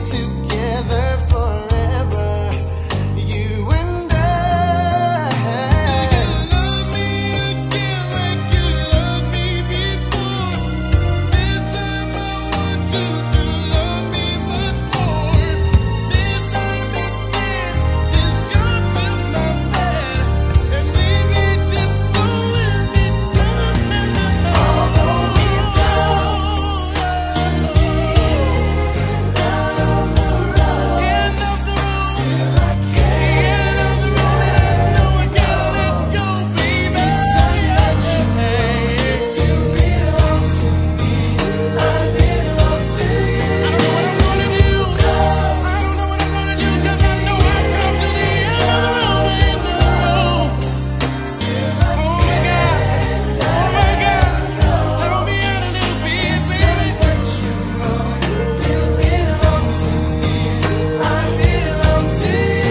together forever. You and I. Love me again like you loved me before. This time I want you to love me much more. This time instead, just come to my bed and baby, just don't let me down. Although we've come to the end of the road, still I can't. End of the road, and I know I gotta let go, baby. It's unnatural. You belong to me, I belong to you. I don't know what I'm gonna do. I don't know what I'm gonna do, 'cause I know I've come to the end of the road, end of the road. Still I can't. Oh my God, help me out a little bit, baby. It's unnatural. You belong to me, I belong to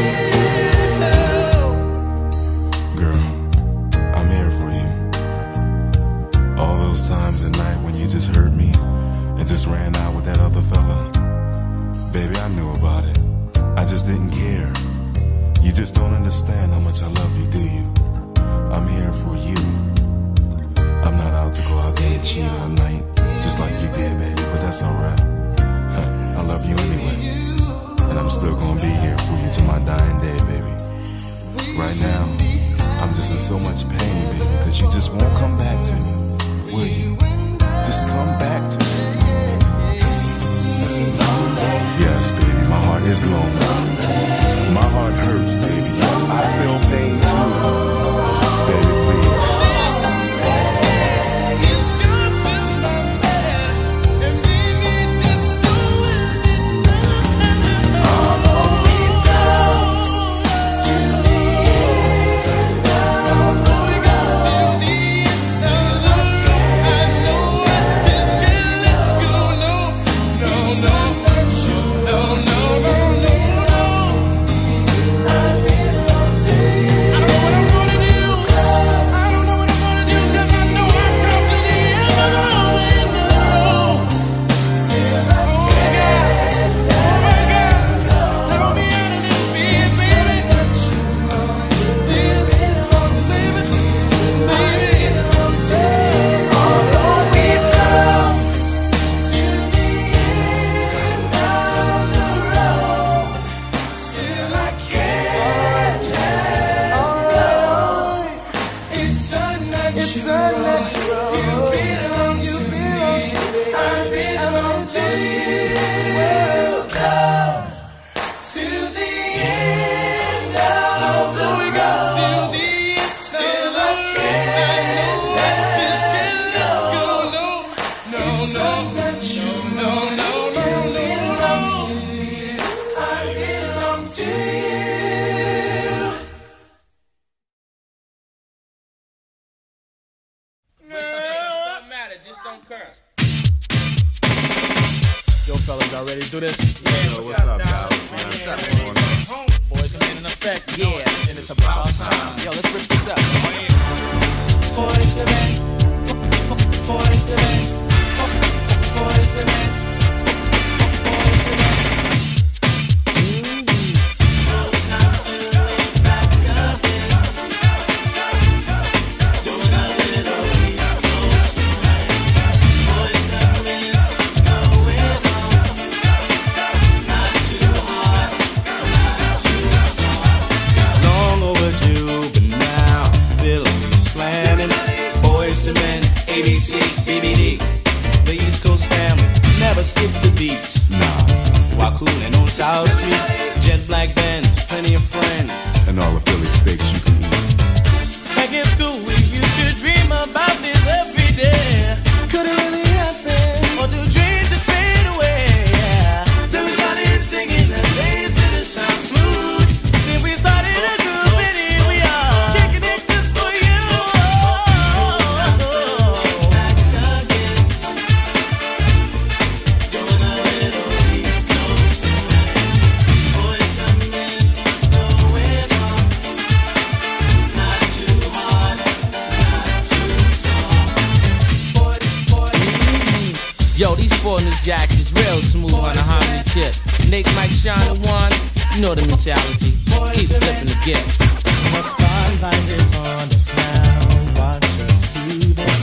you. Girl, I'm here for you. All those times at night when you just hurt me and just ran out with that other fella. Baby, I knew about it. I just didn't care. You just don't understand how much I love you, do you? I'm here for you. I'm not out to go out there and cheat all night, just like you did, baby, but that's alright. I love you anyway. And I'm still gonna be here for you to my dying day, baby. Right now, I'm just in so much pain, baby, because you just won't come back to me. Will you? Just come back to me. Yes, baby, my heart is lonely. My heart hurts, baby. Yes, I feel pain too. Baby, please. Just come to my bed and baby, just don't let me down. Although we've come to the end of the road, still I know I just can't let go. No, no, no, no, no, no, no, no. I belong to you. I don't know what I'm gonna do. I don't know what I'm gonna do, 'cause I know I've come to the end of the road, end of the road. Still I can't. Oh my God, help me out a little bit, baby. You belong to me, baby. Although we've come to the end of the road, still I can't let go. It's unnatural. You belong to me, I belong to you. We'll come to the end of the road. Still I can't let go. No, no, no, no, no, no, no. You belong to me, I belong to you. Don't matter, just don't curse. Yo, fellas, y'all ready to do this? Yo, what's up, guys? What's up, man? B.O.Y.Z.2.M.E.N in effect. Yeah, and it's about time. Yo, let's rip this up. B.O.Y.Z.2.M.E.N. B.O.Y.Z.2.M.E.N. B.O.Y.Z.2.M.E.N. Long overdue, but now feeling slamming. B.O.Y.Z.2.M.E.N, ABC, BBD. The East Coast family never skipped a beat. Nah, while cooling on South Street, jet black bands, plenty of friends. And all the Philly steaks you can eat. Back in school, we used to dream about this every day. Could it really happen? Or do dreams just fade away? Yeah. Then we started singing the days to the sound smooth. Then we started a group and here we are, kicking it just for you. Back again, doing a little East Coast. B.O.Y.Z.2.M.E.N, going on. Not too hard, not too soft. Nate, Mike, Sean, and Juan. You know the mentality. Keep flipping the gift. The spotlight is on us now. Watch us do this.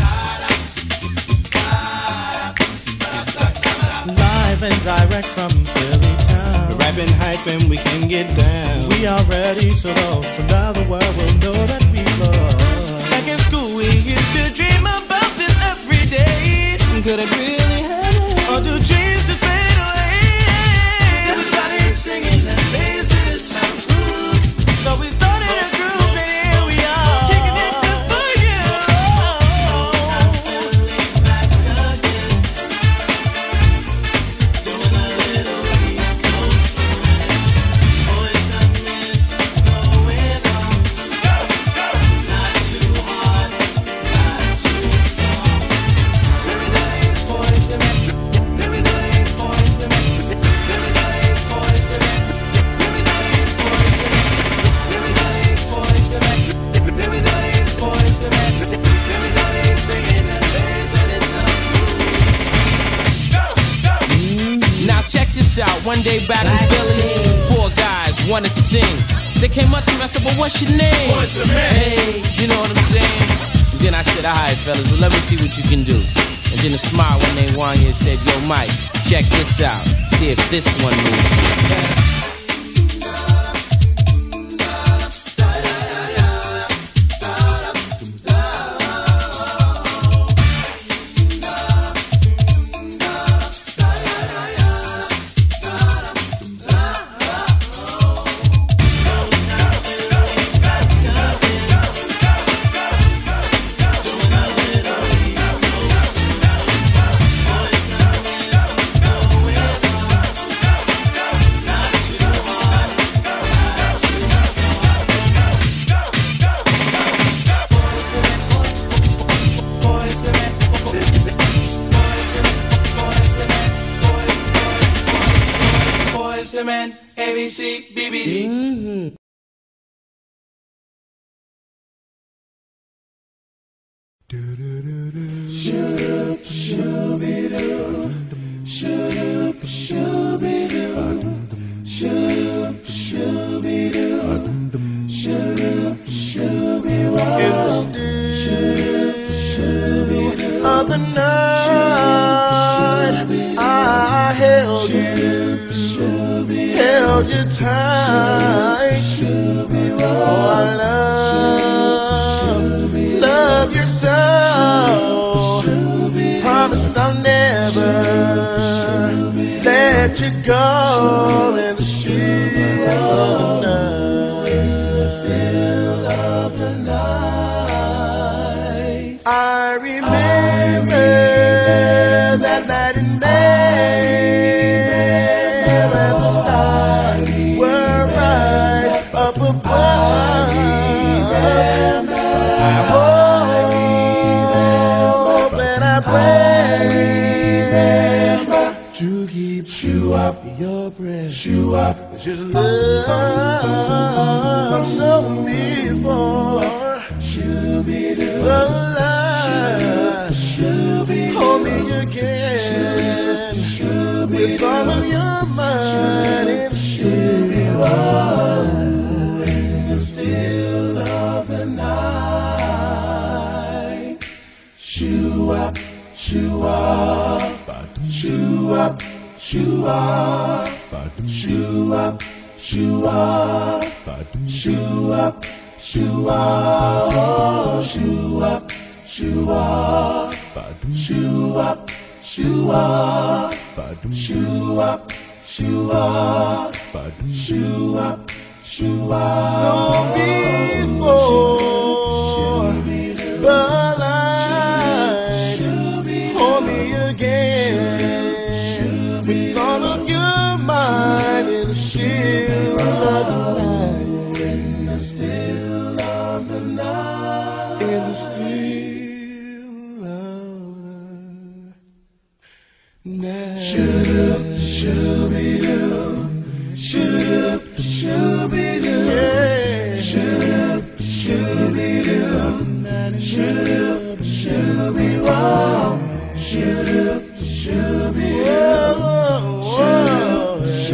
Live and direct from Philly town. We're rapping, hyping, we can get down. We are ready to roll, so now the world will know that we love. Back in school, we used to dream about this every day. Could it really happen? Or do dreams just fade away? Then we started singing that lazy this sounds good. So we started a group, and here we are, kicking it just for you. Doing a little East Coast swing. Boys and men going on. Not too hard, not too soft. There is a Boys and men. There is a Boys and men. There is a Boys and men. There is a Boys and men. There is a Boys and men. There is a Boys and men. There is a singing and dancing and now check this out. One day back in Philly, 4 guys wanted to sing. They came up to me, I said, "Well, what's your name?" Hey, you know what I'm saying? And then I said, "All right, fellas, well, let me see what you can do." And then a smile when they won you said, "Yo, Mike, check this out. See if this one moves." B.O.Y.Z.2.M.E.N, ABC, BBD. Of the night, I held you tight. Oh, I love you so. Promise I'll never let you go in the still of the night. I remember that night in May when the stars were right up above. I hope and I pray to keep you up your breath, you up your love so before the light hold me again with all of your might and in the still of the night. Shoo up, shoo up, shoo up, shoo up, shoo up, shoo up, shoo up, shoo up, shoo up, shoo up, shoo up, shoo up, shoo up, shoo up, shoo up, shoo up. So before the light hold me again with all of your mind in the still of the night, in the still of the night, in the still of the night. Shoot-up, shoo-be-doo, shoot-up, shoo-be-doo, yeah. Shoot-up, shoo-be-doo, shoot-up, shoo-be-whoa, shoot-up, shoo-be-doo, shoot-up,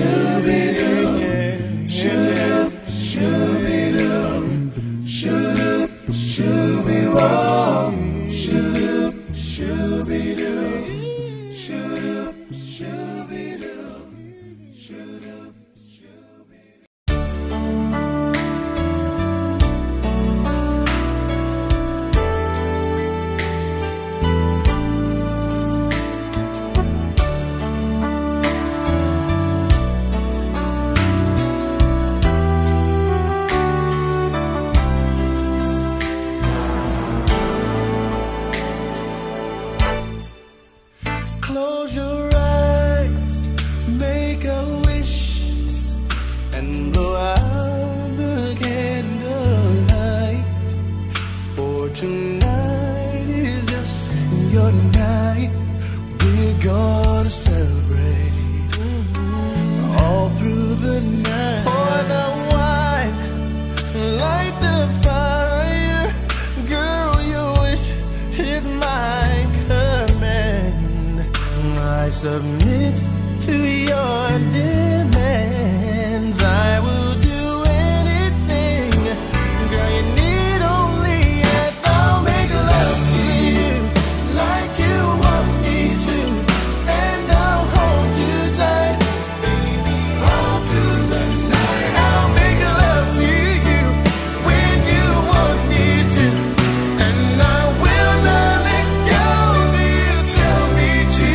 Close your eyes, make a wish, and blow out the candlelight. For tonight is just your night. We're gonna celebrate all through the night. Pour the wine, light the fire. Girl, your wish is my command. I submit to your demands. I will do anything. Girl, you need only ask. I'll make love to you like you want me to, and I'll hold you tight, baby, all through the night. I'll make love to you when you want me to, and I will not let go till you tell me to.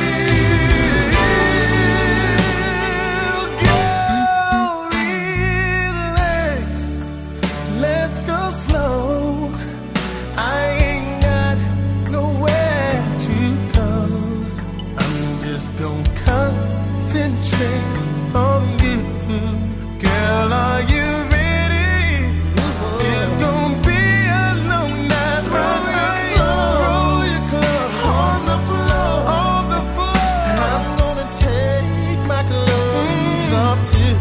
Girl, relax, let's go slow. I ain't got nowhere to go. I'm just gonna concentrate on you. Girl, are you ready? It's gonna be a long night. Roll your clothes on the floor, on the floor. I'm gonna take my clothes off too.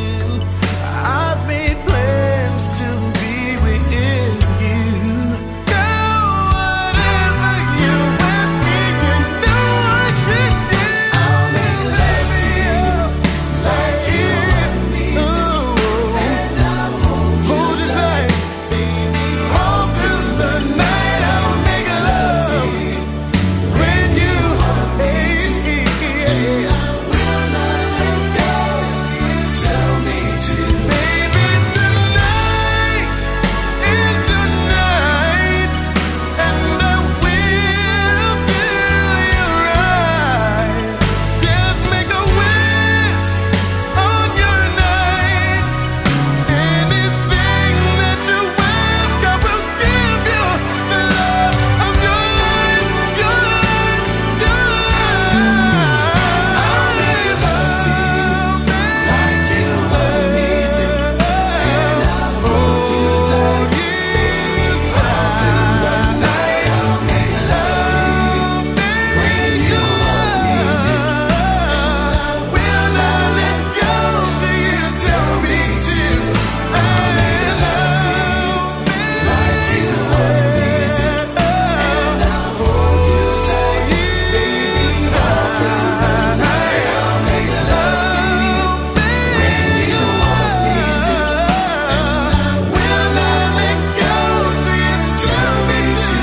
I've made plans to be with you. Girl, whatever you ask me, you know I can do. I'll make love to you like you want me to, and I'll hold you tight, baby, all through the night. I'll make love to you when you want me to, and I will not let go till you tell me to. Baby, tonight is your night, and I will do you right. Just make a wish on your night. Anything that you ask, I will give you the love of your life, your life, your life. I'll make love to you like you want me to, and I'll hold you tight, all through the night. I'll make love to you when you want me to, and I will not let go till you tell me to. I'll make love like you want me to, and I'll hold you tight, baby, all through the night. I'll make love to you when you want me to, and I will not let go till you tell me to.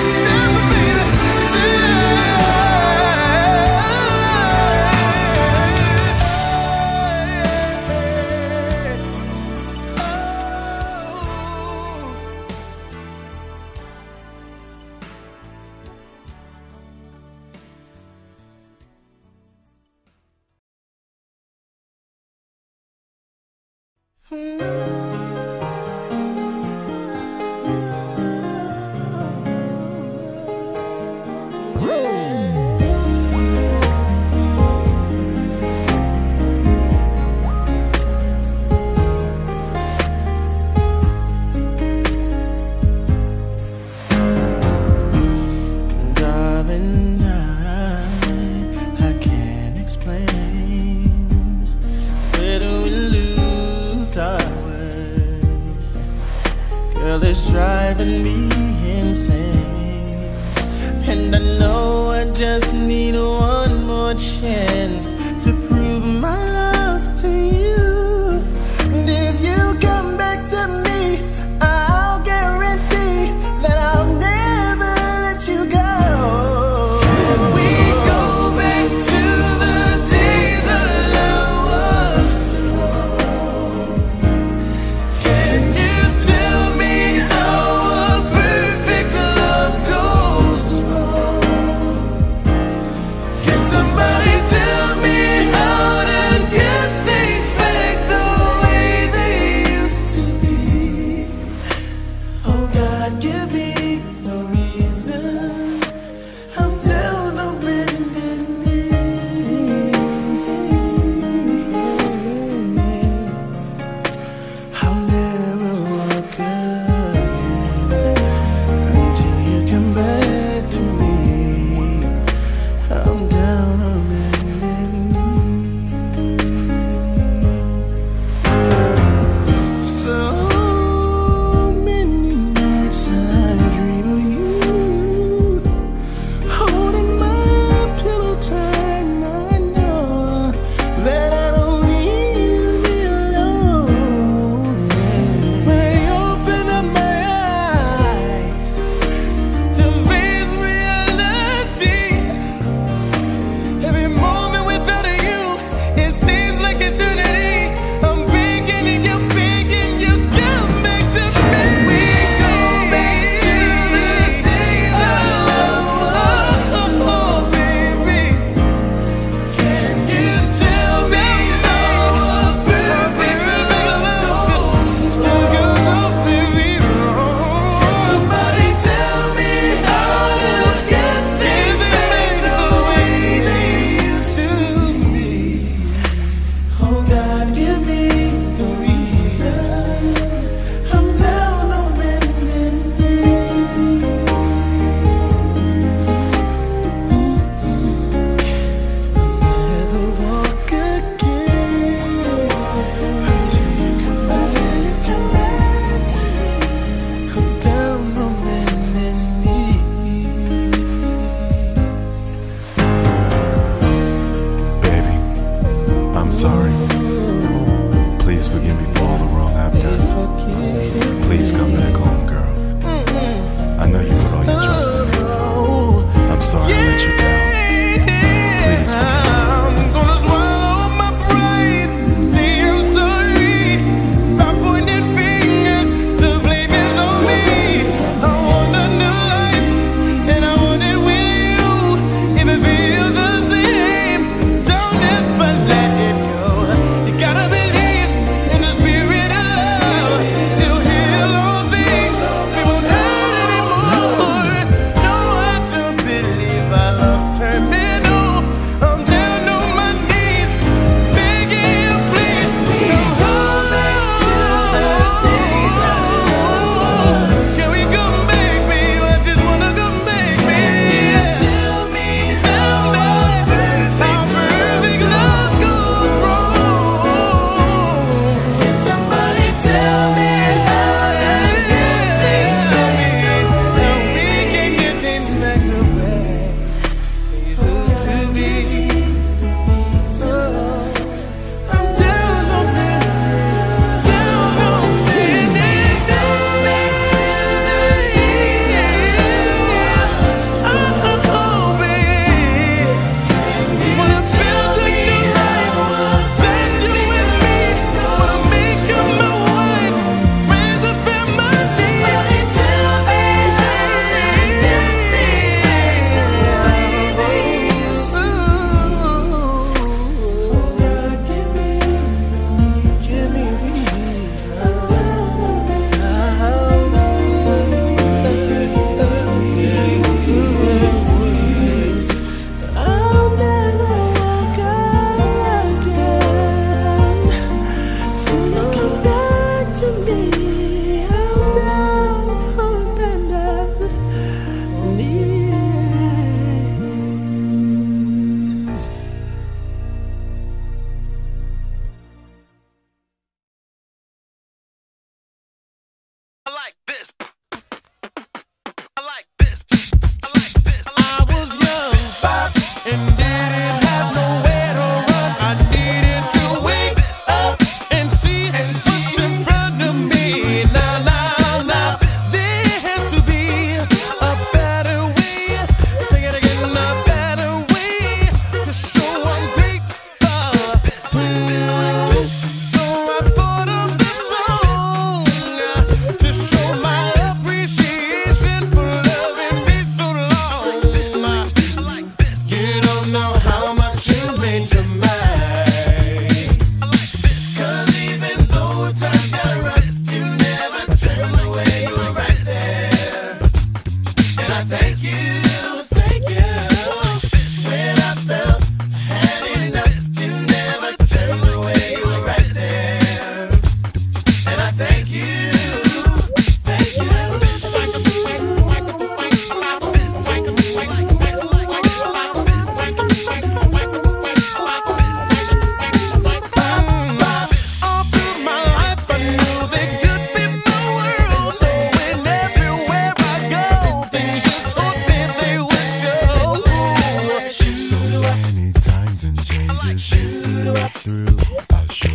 Darling, I can't explain. Where do we lose our way? Girl, it's driving me insane, and I know I just need one more chance to prove my love to you. And if you come back to me, I'll guarantee that I'll never let you go. Can we go back to the days of love?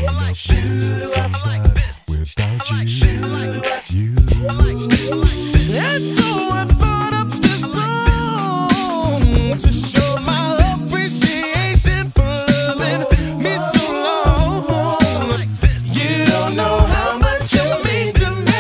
Feels so right without you. And so I thought up this song to show my appreciation for loving me so long. You don't know how much you mean to me.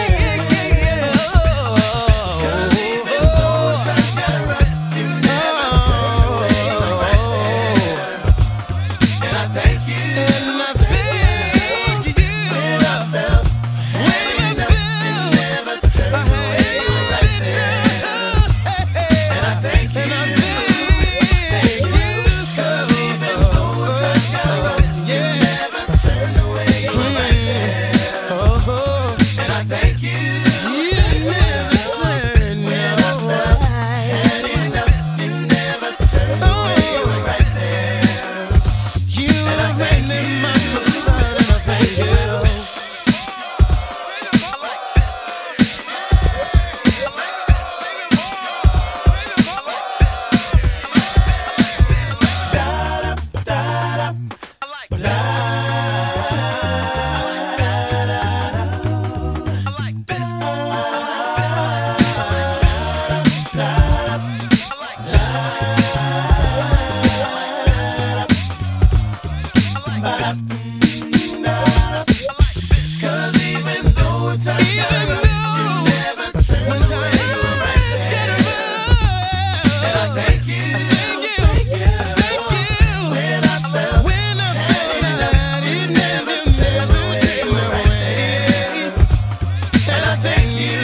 Cause even though times got rough, you never turned away right there. And I thank you. And I thank you. When I felt, you never turned away right there. And I thank you. Thank you. Cause even though times got rough, you never turned away right there. And I thank you. You never turned when I felt had enough. You never turned away right there. You have been in my side, and I thank you. Cause even though times get rough, you never turn away right there. And I thank you. When I felt that you never turned away right there. And I thank you.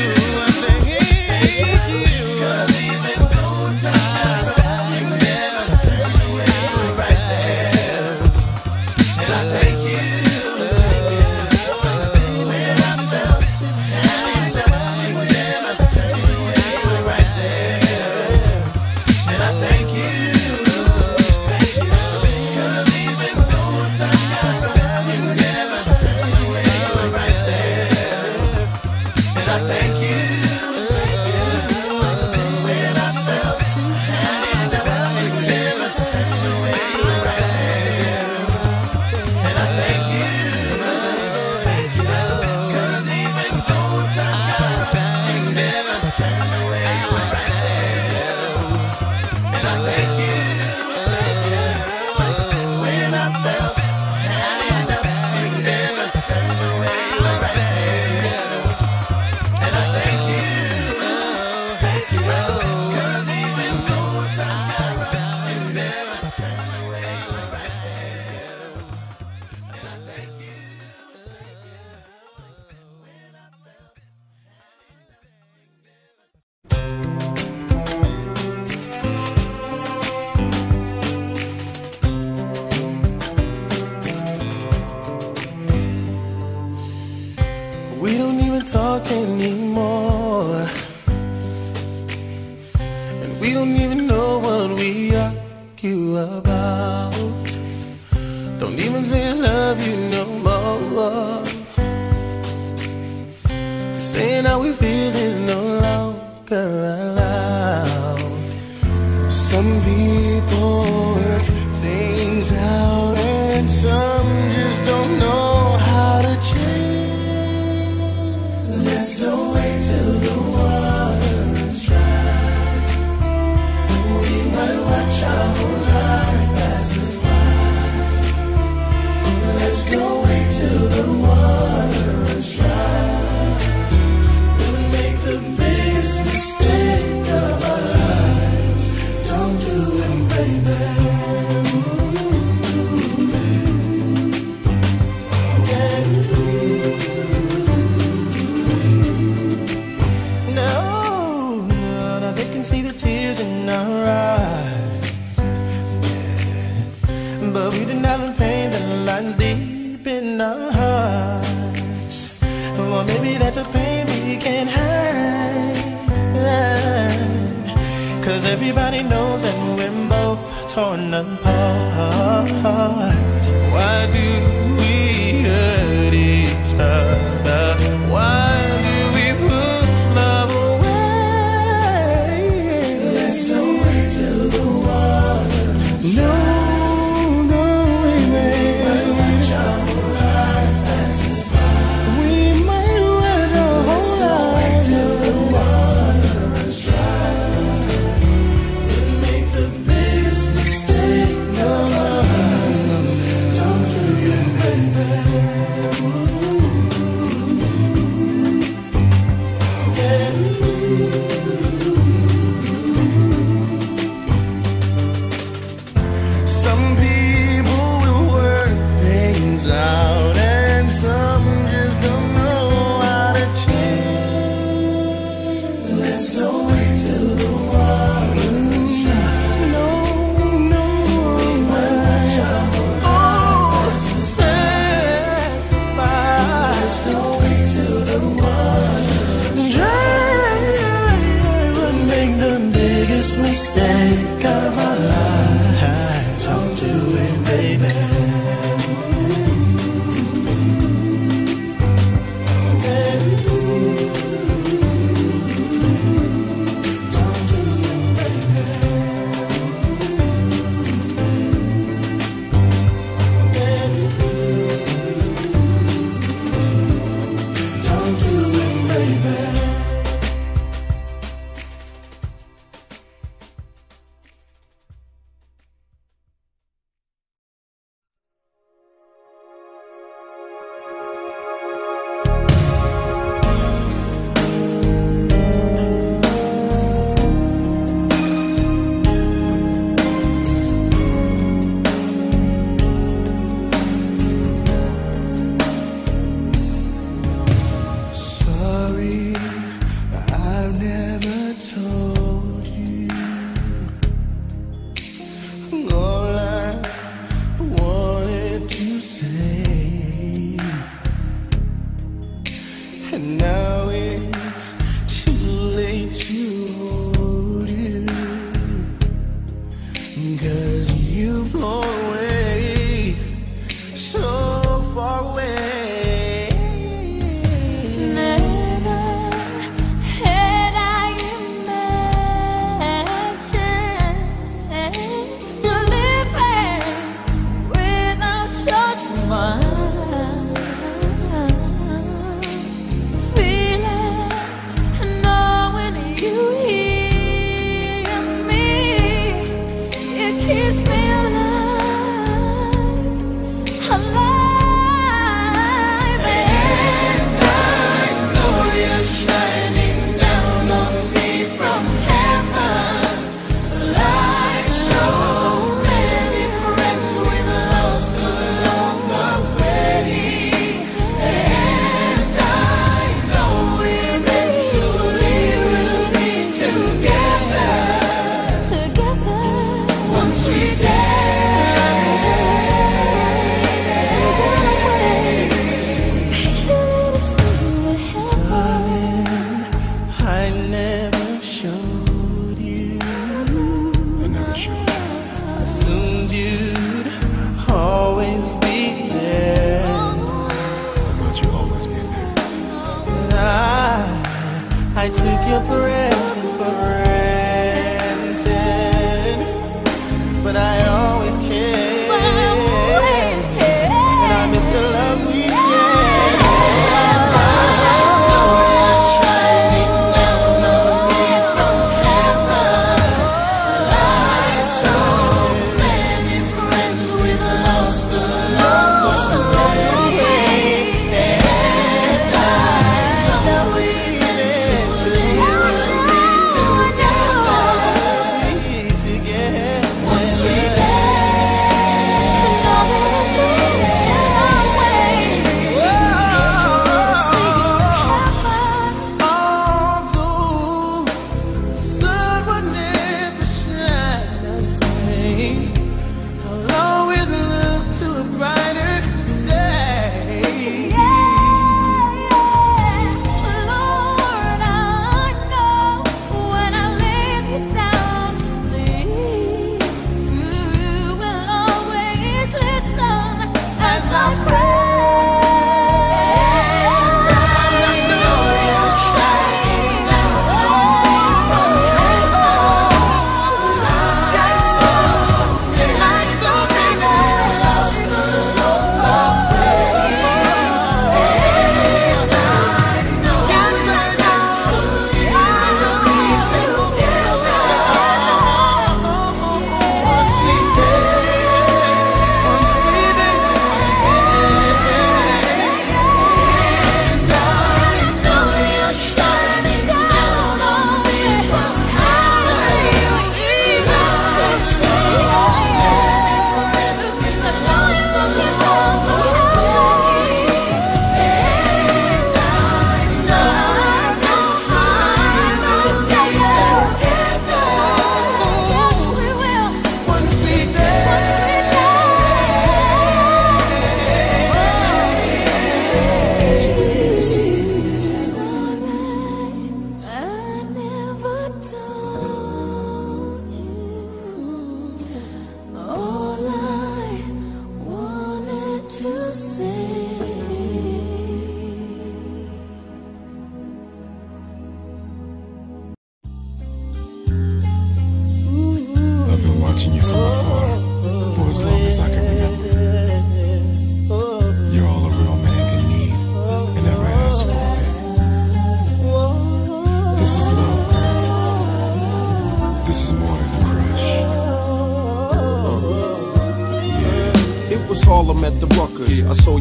Cause even though times get rough, you never turned away right there. And I thank you. We don't even talk anymore, and we don't even know what we argue about. Don't even say I love you no more. Saying how we feel is no longer allowed. Some people work things out, and some just don't know how to change. Let's don't wait till the water runs dry. We might watch our whole lives pass us by. Let's don't wait till the water runs dry. We'll make the biggest mistake of our lives. Don't do it, baby. See the tears in our eyes, yeah. But we deny the pain that lies deep in our hearts. Or maybe that's a pain we can't hide. Cause everybody knows that we're both torn apart. Why do we hurt each other? Why do we push love away? Let's don't wait till the water runs dry. No, baby. Watch our lives. biggest mistake of our lives. Don't do it, baby. I took your presence for granted, but I always cared, and I miss the love we shared. You're shining down on me from heaven, like so many friends we've lost along the way, and I know we eventually will meet together.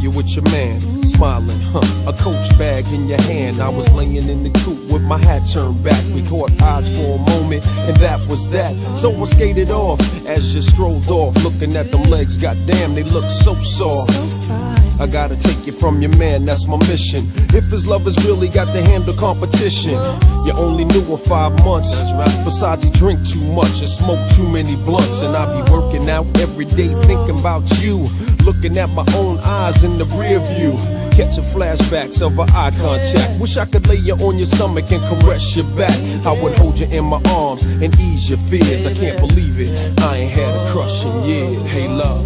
you with your man, smiling, a Coach bag in your hand. I was laying in the coupe with my hat turned back. We caught eyes for a moment, and that was that. So I skated off as you strolled off, looking at them legs. Goddamn, they look so soft. I gotta take you from your man, that's my mission. If his lovers really got to handle competition, you only knew him 5 months. Besides, he drink too much and smoke too many blunts. And I be working out every day thinking about you, looking at my own eyes in the rear view, catching flashbacks of our eye contact. Wish I could lay you on your stomach and caress your back. I would hold you in my arms and ease your fears. I can't believe it, I ain't had a crush in years. Hey love,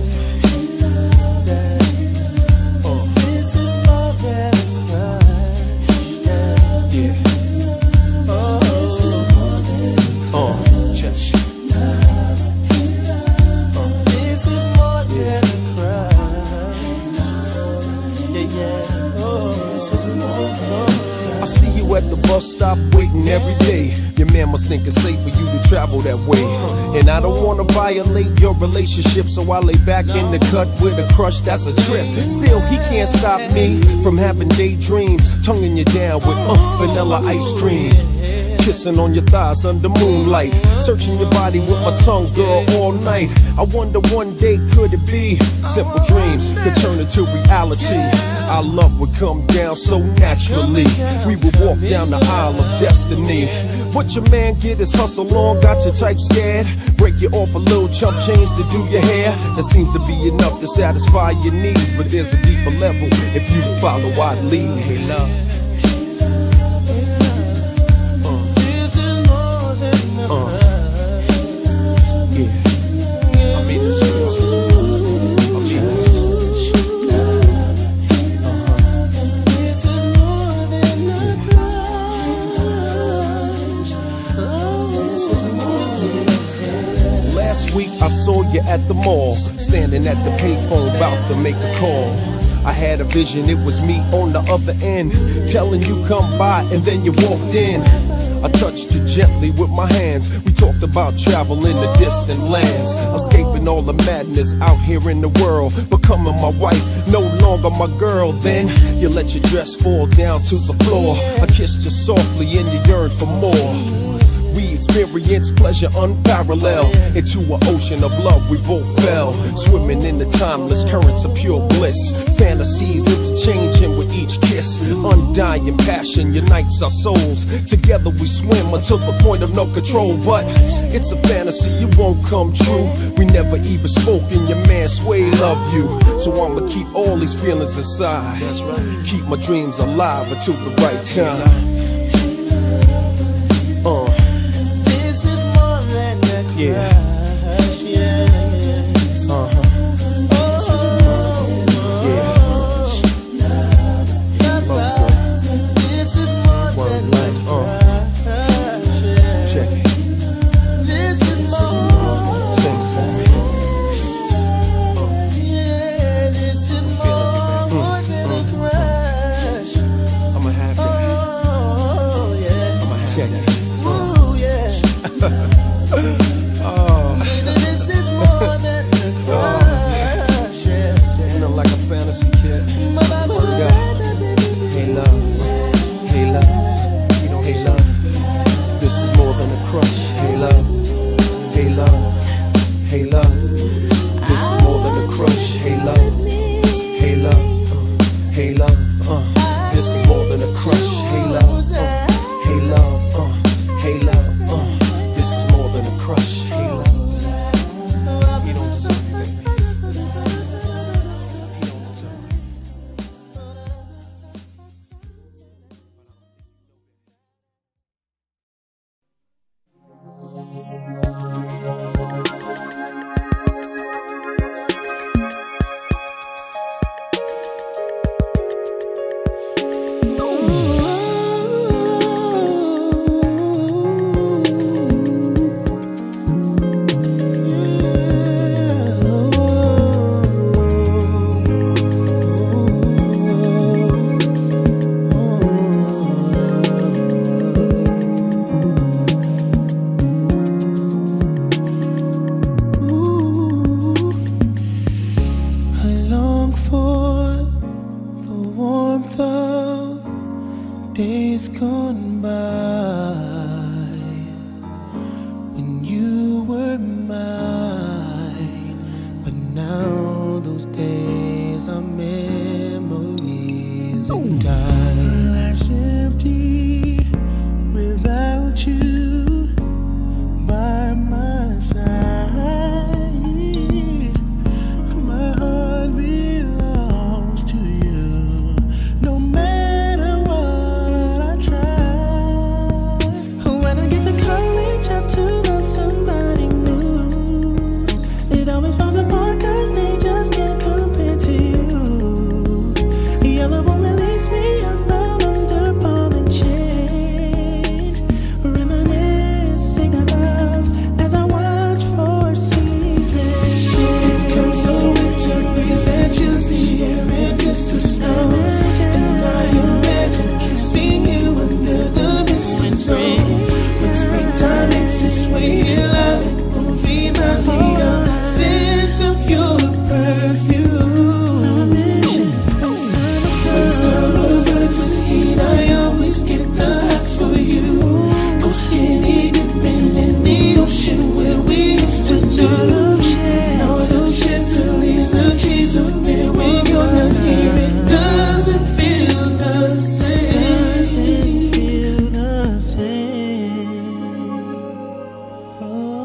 I see you at the bus stop waiting every day. Your man must think it's safe for you to travel that way. And I don't wanna violate your relationship, so I lay back in the cut with a crush that's a trip. Still, he can't stop me from having daydreams, tonguing you down with vanilla ice cream, kissing on your thighs under moonlight, searching your body with my tongue, girl, all night. I wonder one day could it be simple dreams could turn into reality. Our love would come down so naturally. We would walk down the aisle of destiny. What your man get is hustle on, got your type scared. Break you off a little chump change to do your hair. That seems to be enough to satisfy your needs, but there's a deeper level if you follow I'd lead. Hey love, I saw you at the mall, standing at the payphone, about to make a call. I had a vision, it was me on the other end, telling you come by, and then you walked in. I touched you gently with my hands. We talked about traveling to distant lands, escaping all the madness out here in the world, becoming my wife, no longer my girl. Then you let your dress fall down to the floor. I kissed you softly and you yearned for more. We experienced pleasure unparalleled. Into an ocean of love we both fell, swimming in the timeless currents of pure bliss. Fantasies interchanging with each kiss. Undying passion unites our souls. Together we swim until the point of no control. But it's a fantasy, it won't come true. We never even spoke and your man Sway loved you. So I'ma keep all these feelings inside. Keep my dreams alive until the right time. Yeah. days gone by when you were mine, but now those days are memories in time. Life's empty without you by my side. My heart belongs to you, no matter what I try. When I get the courage up to love somebody new, it always falls apart 'cause they just can't compare to you. Your love won't release me, I'm bound under ball and chain, reminiscing of love as I watch for seasons change. Comes the winter breeze that chills the air and just the snow, and I imagine kissing you under the mistletoe. When springtime makes its way here, love reminds me of the scent of your perfume. When summer birds with heat, I always get the hugs for you. Go skinny dipping in the ocean where we used to do. All those sheds that leaves the trees are bare when you're not here. It doesn't feel the same. Oh.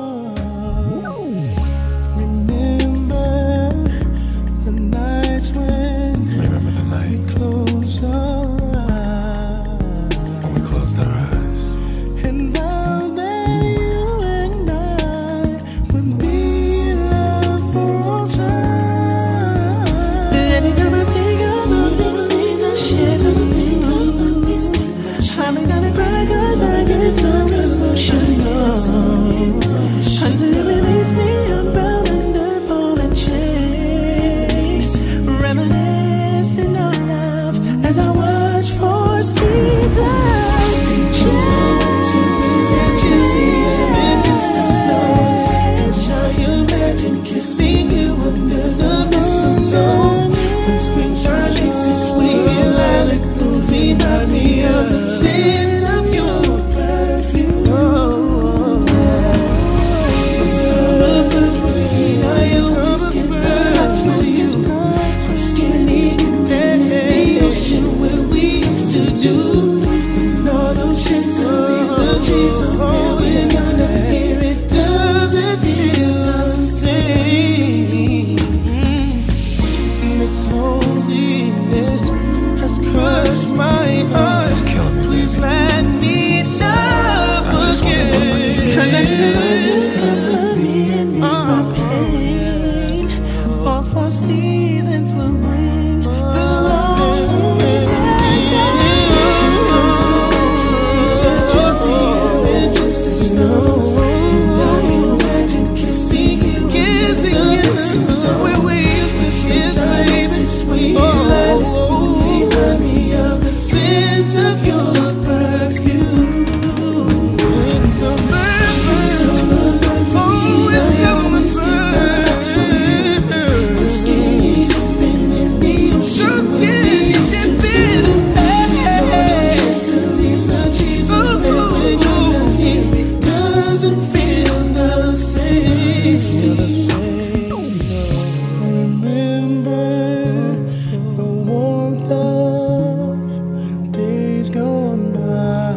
Remember the nights when Remember the we night closed our eyes, when we closed our eyes. and now that you and I would be in love for all time. Anytime I think about these things I share with you, I'm gonna cry 'cause I get so emotional. Until you release me, I'm bound under ball and chains, reminiscing of love as I watch for seasons change. And now you imagine kissing you under the mistletoe. When springtime makes its way here, lilac blooms remind me of the scent of your perfume. When summer birds with heat, I always get the hugs for you. I'm skinny dipping in the ocean where we used to do. When all those sheds and leaves the trees are bare, we're gonna hear it doesn't feel the same. This loneliness has crushed my heart. It's killing me, Please baby. let me love I just wanna again. love again. 'Cause I need to comfort me and ease my pain. All four seasons will bring the loneliness. Just the air and just the snow. And I imagine kissing you where we used to kiss, baby. Remind me of the scent of your perfume. When summer birds, oh, when summer birds, skinny dipping in the ocean, skinny dipping, sheds and leaves the trees are bare. We're gonna hear it doesn't feel the same. Remember the warmth of days gone by.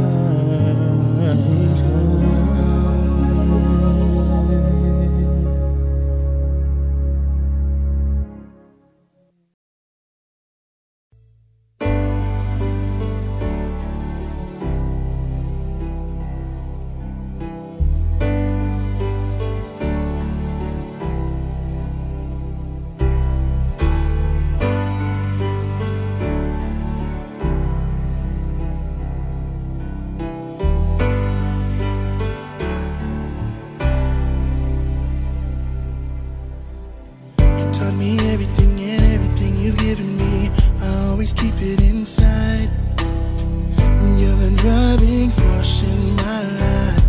You taught me everything and everything you've given me, I always keep it inside. You're the driving force in my life.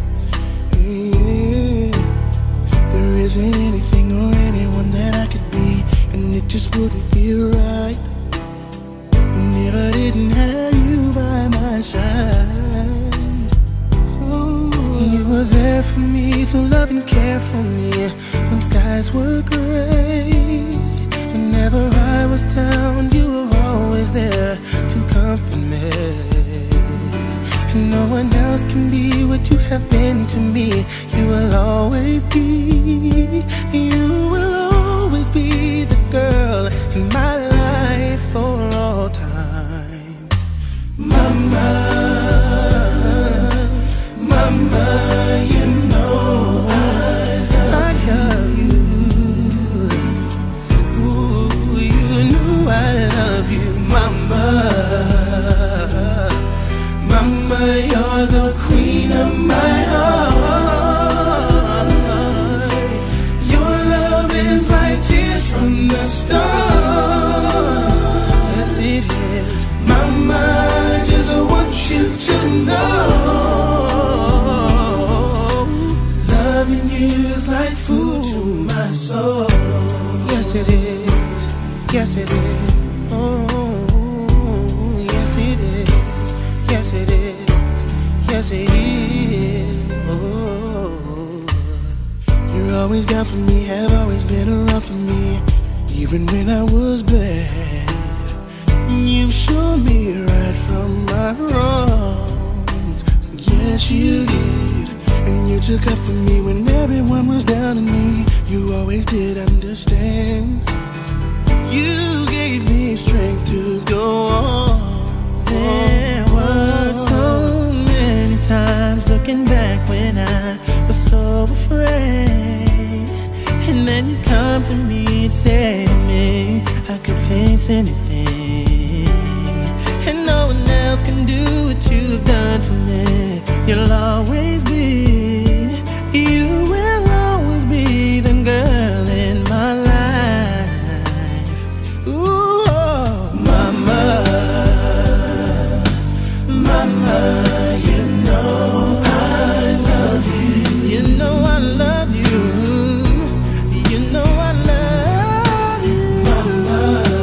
Yeah. There isn't anything or anyone that I could be, and it just wouldn't feel right. And if I didn't have you by my inside. You were there for me to love and care for me when skies were gray. Whenever I was down, you were always there to comfort me. And no one else can be what you have been to me. You will always be, you will always be the girl in my life for all time. Mama, Mama, you know I love you. Ooh, you know I love you, Mama. Mama, you're the queen of my heart. Your love is like tears from the stars. Yes, it is. Mama, I just want you to know, loving you is like food to my soul. Yes, it is. Yes, it is. Oh, yes, it is. Yes, it is. Yes, it is. Oh, you're always down for me, have always been around for me, even when I was bad. You showed me right from my wrongs. Yes, you did. And you took up for me when everyone was down on me. You always did understand. You gave me strength to go on. There were so many times looking back when I was so afraid. And then you come to me and say to me, I could face anything. And no one else can do what you've done for me. You'll always be, you will always be the girl in my life. Ooh, oh, Mama, Mama, you know I love you. You know I love you. You know I love you, Mama.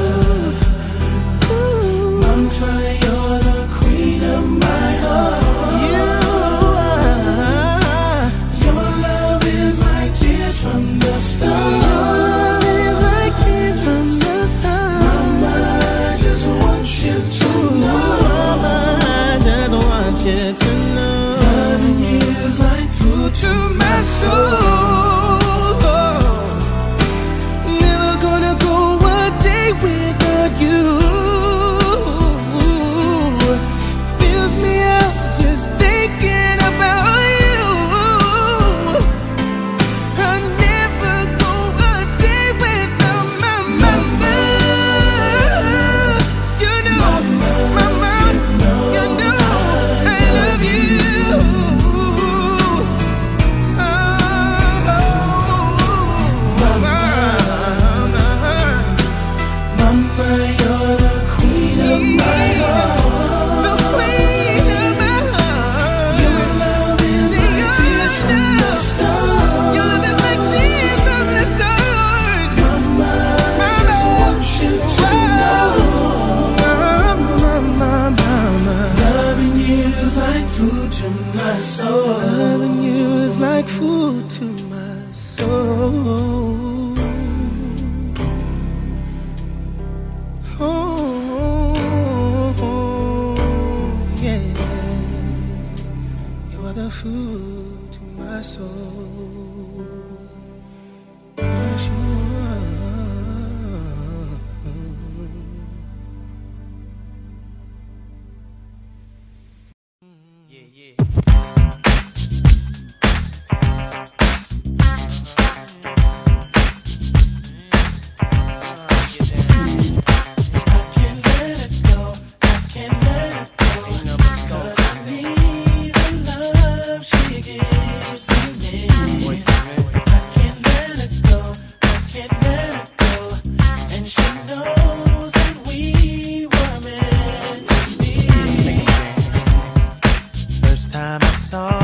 Ooh, Mama, you're the queen of my heart. You are. Your love is like tears from the stars. Your love is like tears from the stars. Mama, I just want you to know. Mama, I just want you to know. Loving you is like food to my soul. Never gonna go a day without you. Fills me up just thinking about you. I'll never go a day without my mama. You know, mama, you know I love you. Mama, you're the queen of my heart. The queen of my heart. Your love is like tears from the stars. Your love is like tears from the stars. Mama, I just want you to know. Mama, loving you is like food to my soul. Loving you is like food to my soul. Oh, yeah. You are the food to my soul. Yes, you are. Yeah, yeah. Time I saw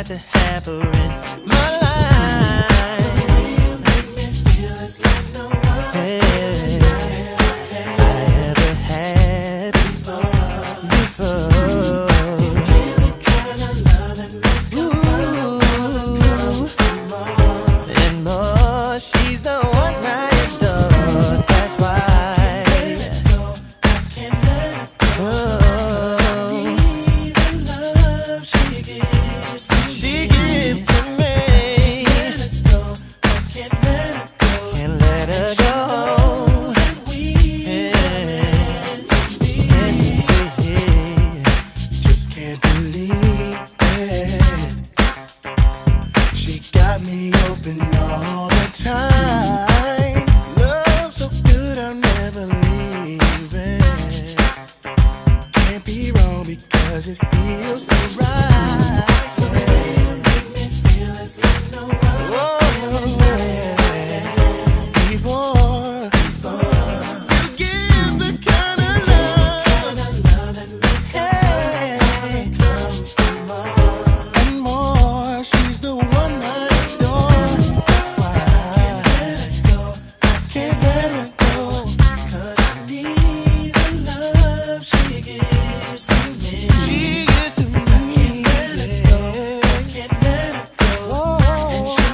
got to have her in my life. You make me feel it's like no one I ever had before. You give me kind of love and make a world come more and more. She's the one I adore. That's why I can't let it go. I need the love she gives to me. She gives to me. I can't let it go. Can't let her go. Just can't believe it. She got me open all the time. Love so good I'll never leave it. Can't be wrong because it feels so right. Make me feel it's like no one before. You give the kind of love that makes and more. She's the one I adore. That's why I can't let her go. 'Cause I need the love she gives to me. She gives to me. I can't let it go. I can't let it go. And she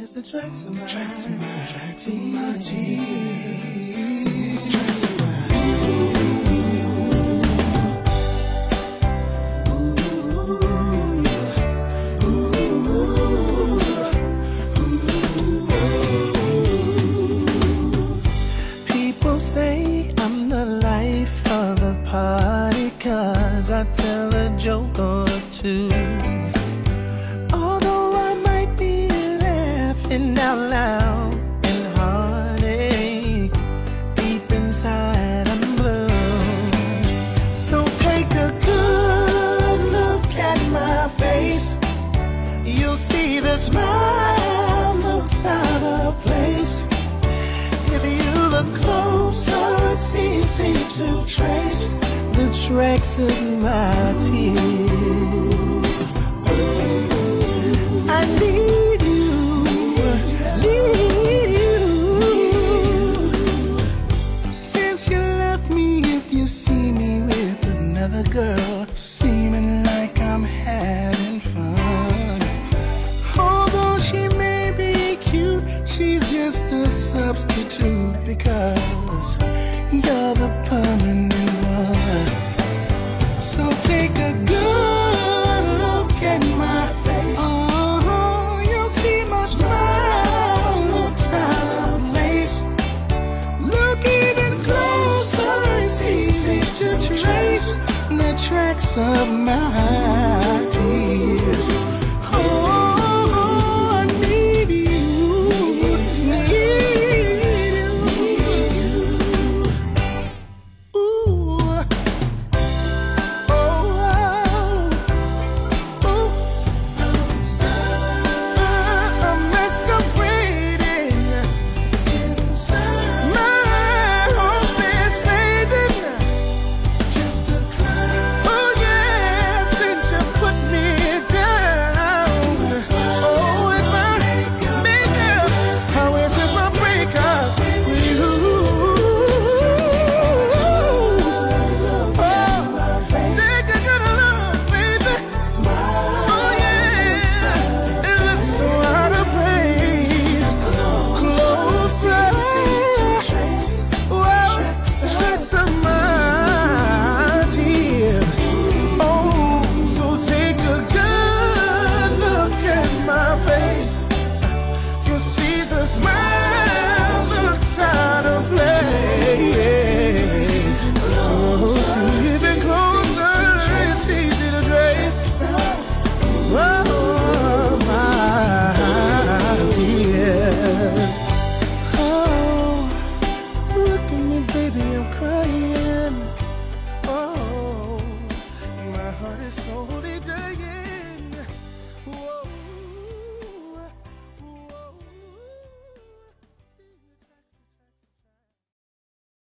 It's the tracks of my tears. Tracks of my People say I'm the life of the party 'cause I tell a joke or two. Although I might be laughing out loud in heartache, deep inside I'm blue. So take a good look at my face. You'll see the smile looks out of place. If you look closer, it's easy to trace the tracks of my tears. I need you, need you. Since you left me, if you see me with another girl, seeming like I'm having fun. Although she may be cute, she's just a substitute because you're the permanent one. So take a good look at my face. Oh, you'll see my smile looks out of place. Look even closer, it's easy to trace the tracks of my